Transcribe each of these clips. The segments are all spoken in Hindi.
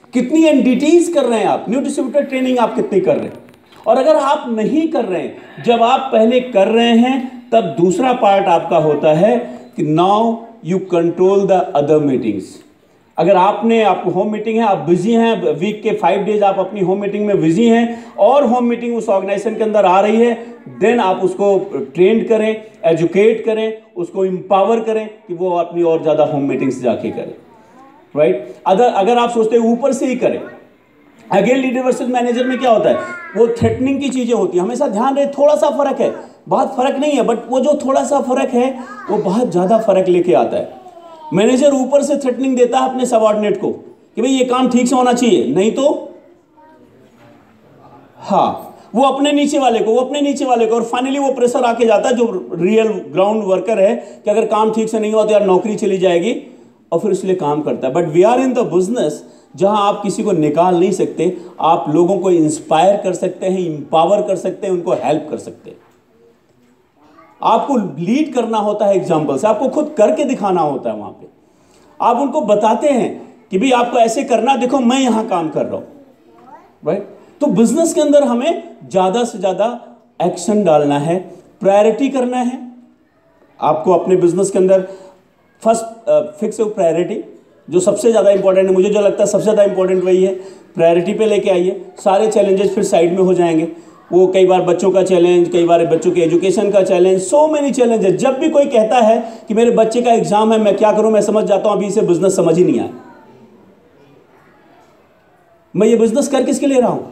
कितनी एनडीटीज कर रहे हैं आप, न्यू डिस्ट्रीब्यूटर ट्रेनिंग आप कितनी कर रहे हैं। और अगर आप नहीं कर रहे हैं, जब आप पहले कर रहे हैं तब दूसरा पार्ट आपका होता है कि now you control the other meetings. अगर आपको होम मीटिंग है, आप बिजी हैं, वीक के 5 डेज आप अपनी होम मीटिंग में बिजी हैं और होम मीटिंग उस ऑर्गेनाइजेशन के अंदर आ रही है, देन आप उसको ट्रेन करें, एजुकेट करें, उसको एम्पावर करें कि वो अपनी और ज़्यादा होम मीटिंग्स जाके करें, राइट। अगर आप सोचते हैं ऊपर से ही करें, अगेन लीडर वर्सेस मैनेजर में क्या होता है, वो थ्रेटनिंग की चीज़ें होती हैं। हमेशा ध्यान रहे, थोड़ा सा फर्क है, बहुत फर्क नहीं है, बट वो जो थोड़ा सा फर्क है वो बहुत ज़्यादा फर्क लेके आता है। मैनेजर ऊपर से थ्रेटनिंग देता है अपने सबऑर्डिनेट को कि भाई ये काम ठीक से होना चाहिए, नहीं तो वो अपने नीचे वाले को, और फाइनली वो प्रेशर आके जाता है जो रियल ग्राउंड वर्कर है कि अगर काम ठीक से नहीं हुआ तो यार नौकरी चली जाएगी, और फिर इसलिए काम करता है। But we are in the business जहां आप किसी को निकाल नहीं सकते, आप लोगों को इंस्पायर कर सकते हैं, इंपावर कर सकते हैं, उनको हेल्प कर सकते हैं। आपको लीड करना होता है एग्जाम्पल से, आपको खुद करके दिखाना होता है। वहां पे आप उनको बताते हैं कि भाई आपको ऐसे करना, देखो मैं यहां काम कर रहा हूं, राइट। तो बिजनेस के अंदर हमें ज्यादा से ज्यादा एक्शन डालना है, प्रायोरिटी करना है। आपको अपने बिजनेस के अंदर फर्स्ट फिक्स प्रायोरिटी, जो सबसे ज्यादा इंपॉर्टेंट है, मुझे जो लगता है सबसे ज्यादा इंपॉर्टेंट वही है। प्रायोरिटी पे लेके आइए, सारे चैलेंजेस फिर साइड में हो जाएंगे। वो कई बार बच्चों का चैलेंज, कई बार बच्चों के एजुकेशन का चैलेंज, सो मेनी चैलेंजेस। जब भी कोई कहता है कि मेरे बच्चे का एग्जाम है, मैं क्या करूं, मैं समझ जाता हूं अभी इसे बिजनेस समझ ही नहीं आया। मैं ये बिजनेस कर किसके लिए रहा हूं,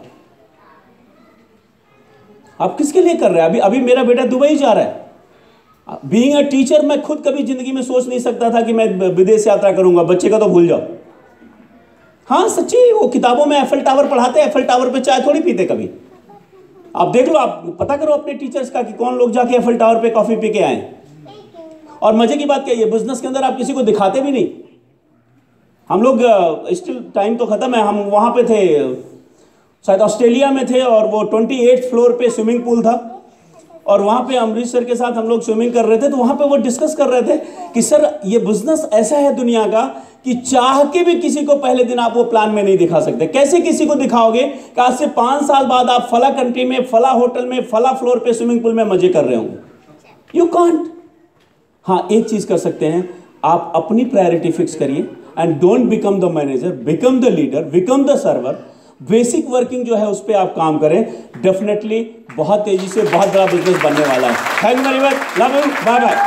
आप किसके लिए कर रहे हैं। अभी मेरा बेटा दुबई जा रहा है। बीइंग अ टीचर, मैं खुद कभी जिंदगी में सोच नहीं सकता था कि मैं विदेश यात्रा करूंगा। बच्चे का तो भूल जाओ। हाँ सच्ची, वो किताबों में एफएल टावर पढ़ाते, एफएल टावर पे चाय थोड़ी पीते कभी। आप देख लो, आप पता करो अपने टीचर्स का कि कौन लोग जाके एफएल टावर पे कॉफी पी के आए। और मजे की बात क्या है, बिजनेस के अंदर आप किसी को दिखाते भी नहीं। हम लोग स्टिल, टाइम तो खत्म है, हम वहां पे थे, शायद ऑस्ट्रेलिया में थे, और वो 28th फ्लोर पे स्विमिंग पूल था, और वहां पे अमरीश सर के साथ हम लोग स्विमिंग कर रहे थे। तो वहां पे वो डिस्कस कर रहे थे कि सर ये बिजनेस ऐसा है दुनिया का कि चाह के भी किसी को पहले दिन आप वो प्लान में नहीं दिखा सकते। कैसे किसी को दिखाओगे कि आज से 5 साल बाद आप फला कंट्री में, फला होटल में, फला फ्लोर पे स्विमिंग पूल में मजे कर रहे होंगे, यू कांट। हाँ, एक चीज कर सकते हैं, आप अपनी प्रायोरिटी फिक्स करिए and don't become the manager, become the leader, become the server. Basic working जो है उस पर आप काम करें, डेफिनेटली बहुत तेजी से बहुत बड़ा बिजनेस बनने वाला है। Thank you very much, love you, bye bye.